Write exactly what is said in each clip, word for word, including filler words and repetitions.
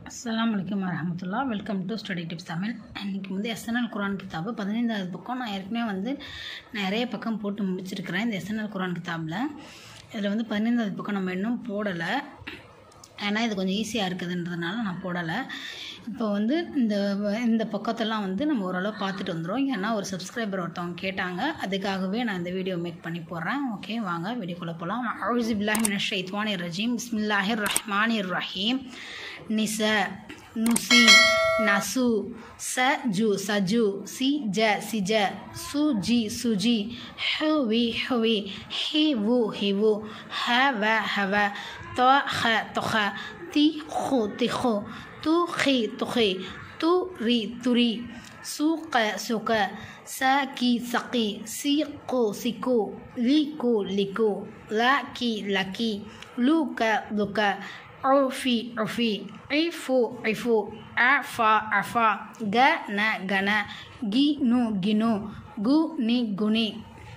அஸ்ஸலாமு அலைக்கும் வரஹ்மத்துல்லாஹ். Welcome to study tips Tamil. இன்றைக்கி வந்து எஸ்என்எல் குரான் கிதாபு பதினைந்தாவது பக்கம். நான் ஏற்கனவே வந்து நிறைய பக்கம் போட்டு முடிச்சிருக்கிறேன் இந்த எஸ்என்எல் குரான் கிதாபில். இதில் வந்து பதினைந்தாவது பக்கம் நம்ம இன்னும் போடலை, ஏன்னா இது கொஞ்சம் ஈஸியாக இருக்குதுன்றதுனால நான் போடலை. இப்போ வந்து இந்த இந்த பக்கத்தெல்லாம் வந்து நம்ம ஓரளவு பார்த்துட்டு வந்துடும். ஏன்னா ஒரு சப்ஸ்கிரைபர் ஒருத்தவங்க கேட்டாங்க, அதுக்காகவே நான் இந்த வீடியோ மேக் பண்ணி போடுறேன். ஓகே, வாங்க வீடியோக்குள்ளே போகலாம். அஊஸு பில்லாஹி மினஷ் ஷைத்வானிர் ரஜீம். பிஸ்மில்லாஹிர் ரஹ்மானிர் ரஹீம். நிச, நுசி, நசு, சஜு, சஜு, சிஜ, சிஜ, சுஜி, சுஜி, ஹுவி, ஹுவி, ஹிவு, ஹிவு, ஹவ, ஹவ, தொஹ, தொஹ, திஹு, திஹு, துஹி, துஹி, துரி, துரி, சுக, சுக, சகி, சகி, சிகு, சிகு, லிகு, லிகு, லகி, லகி, லுக, லுக, உஃபி, உஃபி, இஃபு, இஃபு, அஃபா, அஃபா, கன, கன, கினு, கினு, குனி, குனி,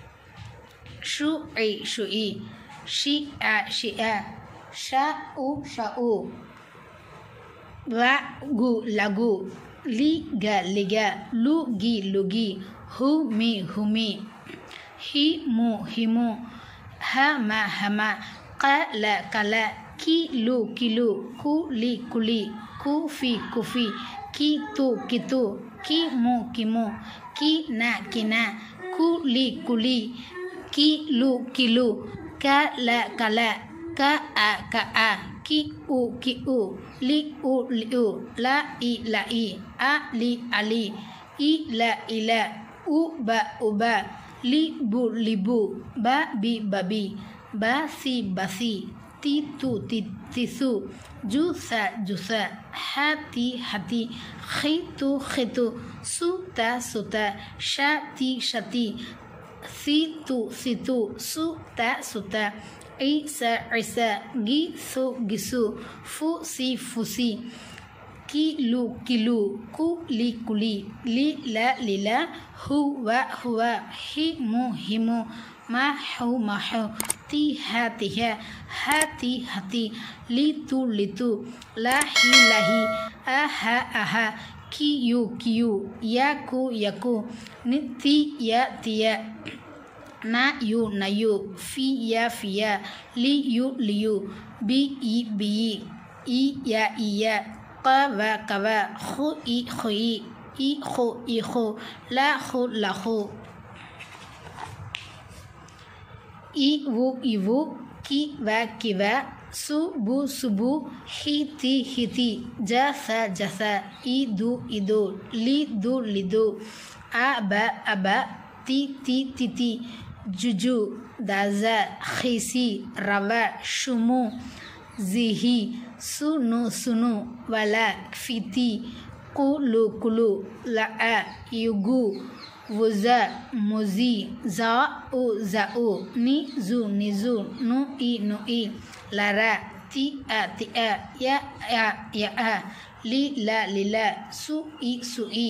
ஷுஇ, ஷுஇ, ஷிஅ, ஷிஅ, ஷஉ, ஷஉ, லகு, லகு, லிக, லிக, லுகி, லுகி, ஹுமி, ஹுமி, ஹிமு, ஹிமு, ஹம, ஹம, கல, கல, கிலு, கிலு, குலி, குலி, குஃபி, குஃபி, கிது, கிது, கிமு, கிமு, கின, கின, குலி, குலி, கிலு, கிலு, கல, கல, கஅ, கஅ, கிஉ, கிஉ, லிஉ, லிஉ, லஇ, லஇ, அலி, அலி, இல, இல, உப, உப, லிபு, லிபு, பபி, பபி, பசி, பசி, தித்து, தித்து, ஜுச, ஜுச, ஹதி, ஹதி, ஹித்து, ஹித்து, சுத, சுத, ஷதி, ஷதி, சித்து, சித்து, சுத, சுத, இச, இச, கிசு, கிசு, ஃபுசி, ஃபுசி, கிலு, கிலு, குலி, குலி, லில, லில, ஹுவ, ஹுவ, ஹிமு, ஹிமு, மஹு, மஹு, திஹ, திஹ, ஹதி, ஹதி, லித்து, லித்து, லஹி, லஹி, அஹ, அஹ, கியு, கியு, யகு, யகு, நித்திய, திய, நயு, நயு, ஃபிய, ஃபிய, லியு, லியு, பிஇ, பிஇ, இய, இய, கவ, கவ, ஹுஇ, ஹுஇ, இஹு, இஹு, லஹு, லஹு, இவு, இவு, கிவ, கிவ, சுபு, சுபு, ஹிதி, ஹிதி, ஜச, ஜச, இது, இது, லிது, லிது, அப, அப, திதி, திதி, ஜுஜு, தஸ, ஹிசி, ரவ, ஷுமு, ஜிஹி, சுனு, சுனு, வல, ஃபிதி, Kullu, Kullu, லஅ, யுகு, wuza, muzi, za'u, za'u, nizu, nizu, nu'i, nu'i, lara, ti'a, ti'a, ya'a, ya'a, lila, lila, su'i, su'i,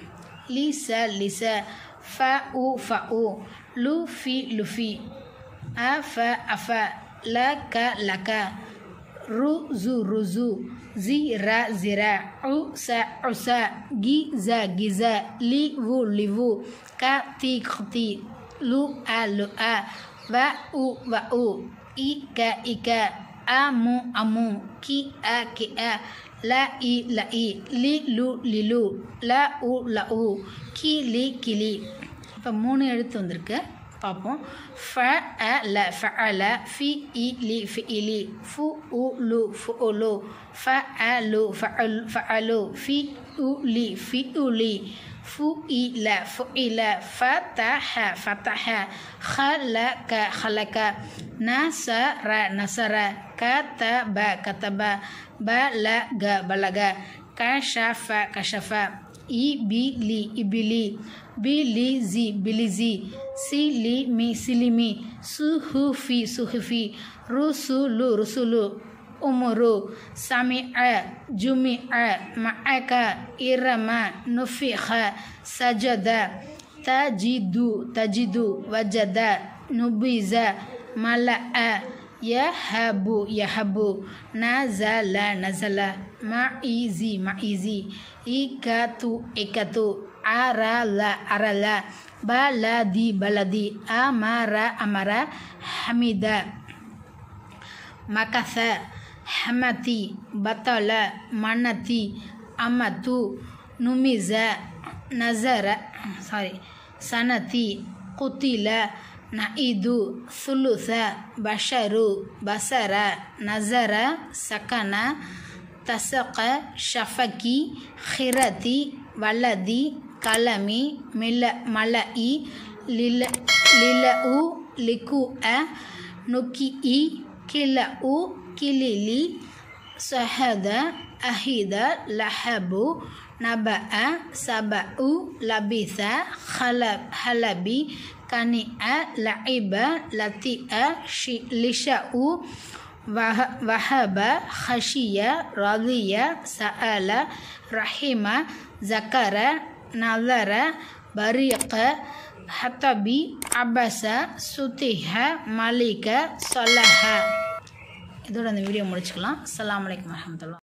lisa, lisa, fa'u, fa'u, lufi, lufi, afa, afa, laka, laka, ruzu, ruzu, zira, zira, usa, usa, giza, giza, livu, livu, kati, kati, lu'a, lu'a, wa'u, wa'u, ika, ika, amu, amu, ki'a, ki'a, la'i, la'i, lilu, lilu, la'u, la'u, kili, kili. இப்போ மூணு எழுத்து வந்திருக்கு, பார்ப்போம். ஃபஅல, ஃபஅல, ஃபிஇலி, ஃபிஇலி, ஃபுஉலு, ஃபுஉலு, ஃபஅலு, ஃபஅல், ஃபஅலு, ஃபிஉலி, ஃபிஉலி, ஃபுஇல, ஃபுஇல, ஃபதஹ, ஃபதஹ, خلق, خلق, نصر, نصر, كتب, كتب, بلغ, بلغ, كشف, كشف, إبلي, إبلي, بليزي, بليزي, سلمي, سلمي, صحفي, صحفي, رسول, رسول, أمر, سمع, جمع, معك, إرم, نفخ, سجد, تجد, تجد, وجد, نبذ, ملأ, யஹபு யஹபு நஸல நஸல மஇஸி மஇஸி இகது இகது அரல அரல பலதி பலதி அமர அமர ஹமித மக்கஸ ஹமதி பத்தல மனதி Ahmed நுமிஸ நஸர sorry சனதி குத்தில நஇது சுலுச பஷரு பசர நஸர சகன தசக ஷஃபகி ஹிரதி வலதி கலமி மில மலஇ லில லிலஉ லிகுஅ நுகிஇ கிலஉ கிலிலி சஹத அஹித லஹபு நபஅ சபஉ லபிச ஹலப் ஹலபி கனிஅ லஇப லத்திஅ லிஷஉ வஹ வஹப ஹஷிய ரதிய சஅல ரஹிம ஜக்கர நஸர பரீக ஹத்தபி அபஸ சுதிஹ மலிக ஸலஹ. இதோட அந்த வீடியோ முடிச்சுக்கலாம். அஸ்ஸலாமு அலைக்கும் வரஹ்மத்துல்லாஹ்.